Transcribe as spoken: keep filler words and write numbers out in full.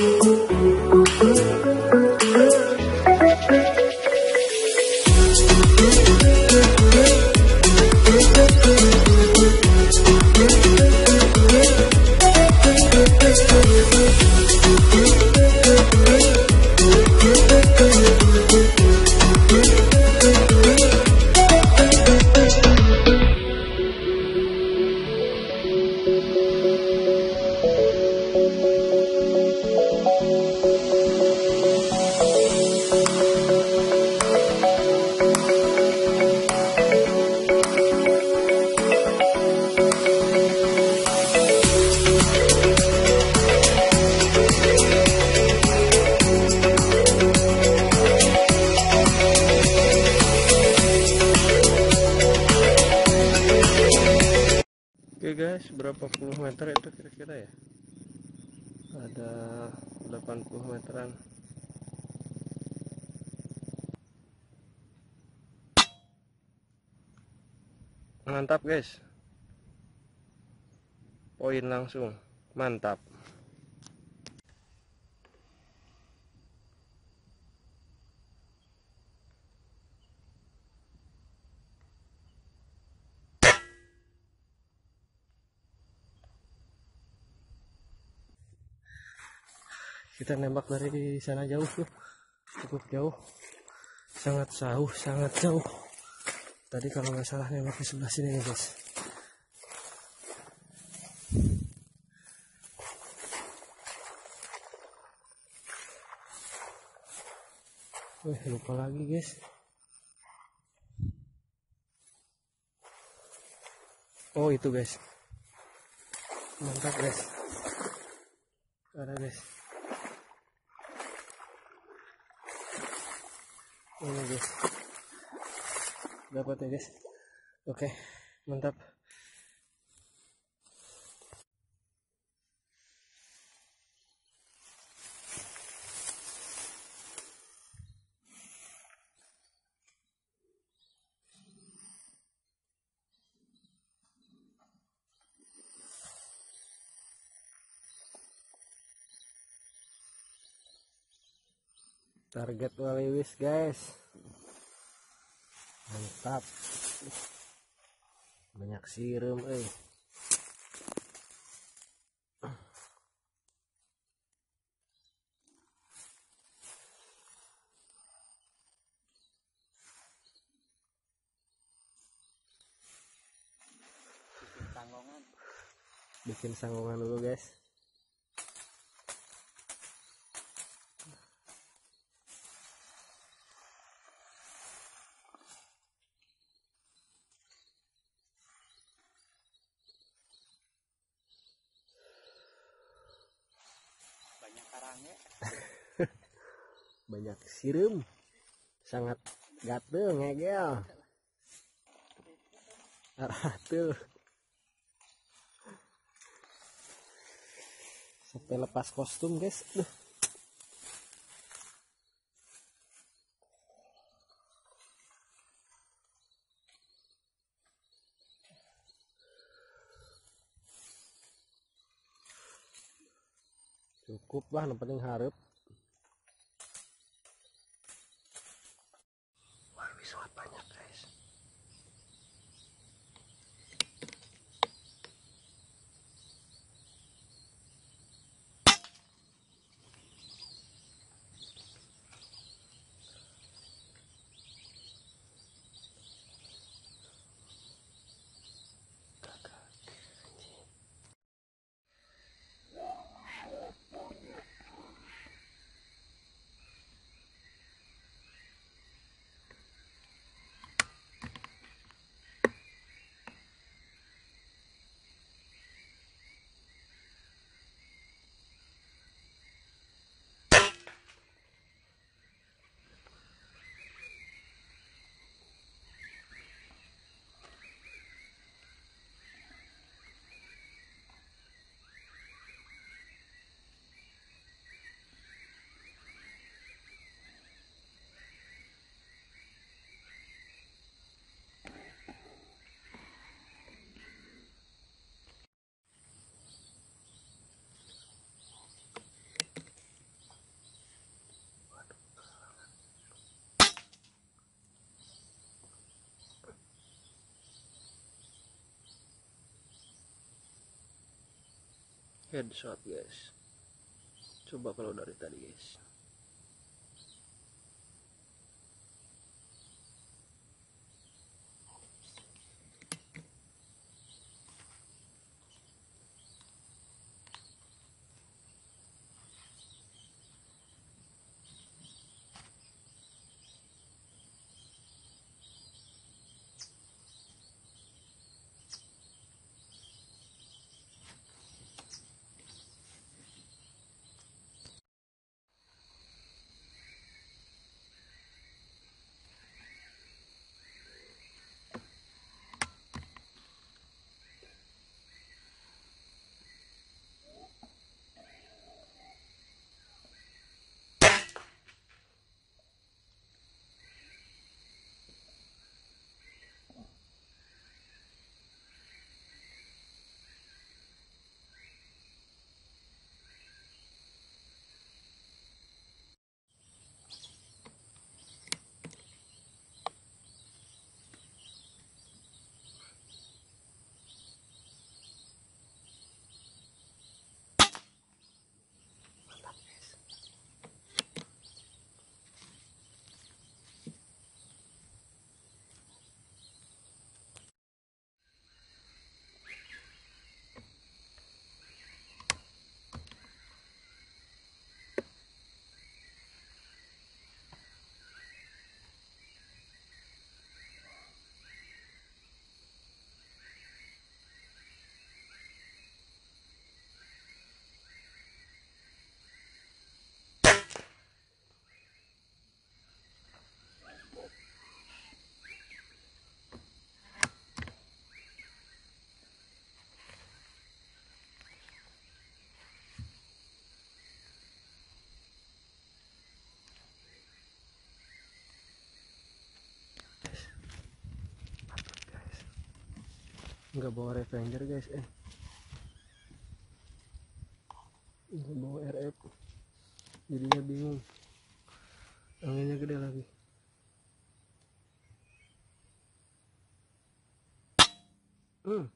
Oke guys, berapa puluh meter itu kira-kira ya? Ada delapan puluh meteran. Mantap guys. Poin langsung. Mantap. Kita nembak dari sana jauh tuh, cukup jauh, sangat jauh, sangat jauh. Tadi kalau nggak salah nembak di sebelah sini nih guys. Wih, lupa lagi guys. Oh itu guys, mantap guys. Ada guys. Ini guys, dapat ya guys. Oke, mantap. Target waliwis guys, mantap, banyak sirum eh. Bikin sanggongan, bikin sanggongan dulu guys. banyak karangnya. Banyak sirum, sangat gatel ngegel. Arah sampai lepas kostum guys. Duh. Cukup lah, yang penting harap. Wah, bisa banyak guys. Headshot guys, coba kalau dari tadi guys. Nggak bawa Revenger guys, eh nggak bawa R F, jadinya bingung, anginnya gede lagi. Hmm.